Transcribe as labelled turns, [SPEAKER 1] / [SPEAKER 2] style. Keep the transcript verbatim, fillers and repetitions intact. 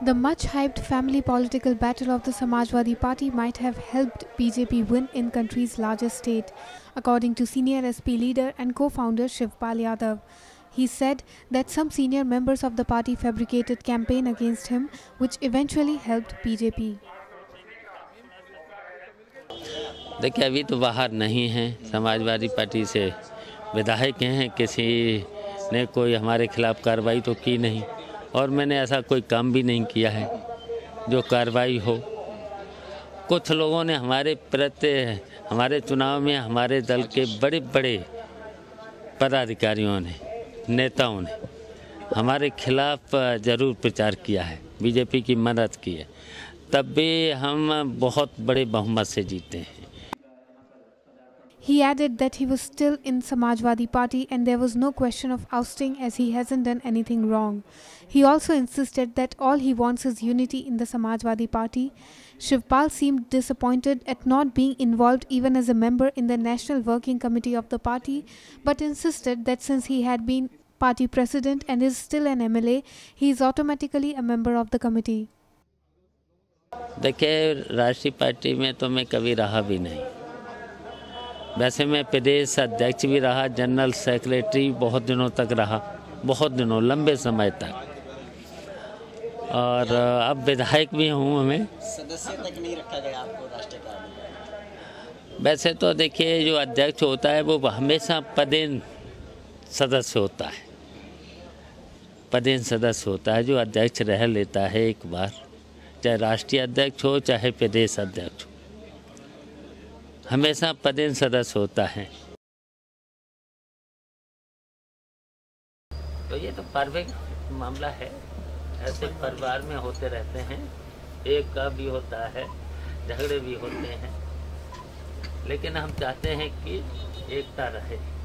[SPEAKER 1] The much-hyped family political battle of the Samajwadi Party might have helped B J P win in country's largest state, according to senior S P leader and co-founder Shivpal Yadav. He said that some senior members of the party fabricated campaign against him, which eventually helped B J P.
[SPEAKER 2] देखिए, अभी तो बाहर नहीं हैं, Samajwadi party से विधायक हैं, किसी ने कोई हमारे खिलाफ कार्रवाई तो की नहीं और मैंने ऐसा कोई काम भी नहीं किया है जो कार्रवाई हो। कुछ लोगों ने हमारे प्रति हमारे चुनाव में हमारे दल के बड़े बड़े पदाधिकारियों ने, नेताओं ने हमारे खिलाफ ज़रूर प्रचार किया है, बीजेपी की मदद की है, तब भी हम बहुत बड़े बहुमत से जीते हैं।
[SPEAKER 1] He added that he was still in Samajwadi Party and there was no question of ousting as he hasn't done anything wrong. He also insisted that all he wants is unity in the Samajwadi Party. Shivpal seemed disappointed at not being involved even as a member in the National Working Committee of the party, but insisted that since he had been party president and is still an M L A, he is automatically a member of the committee.
[SPEAKER 2] देखिए, राष्ट्रीय party में तो मैं कभी रहा भी नहीं। वैसे मैं प्रदेश अध्यक्ष भी रहा, जनरल सेक्रेटरी बहुत दिनों तक रहा, बहुत दिनों, लंबे समय तक, और अब विधायक भी हूँ। हमें
[SPEAKER 3] सदस्य तक नहीं रखा गया आपको राष्ट्रीय कार्य?
[SPEAKER 2] वैसे तो देखिए, जो अध्यक्ष होता है वो हमेशा पदेन सदस्य होता है, पदेन सदस्य होता है। जो अध्यक्ष रह लेता है एक बार, चाहे राष्ट्रीय अध्यक्ष हो चाहे प्रदेश अध्यक्ष हो, हमेशा पदेन सदस्य होता है। तो ये तो पारिवारिक मामला है, ऐसे परिवार में होते रहते हैं, एक का भी होता है, झगड़े भी होते हैं, लेकिन हम चाहते हैं कि एकता रहे।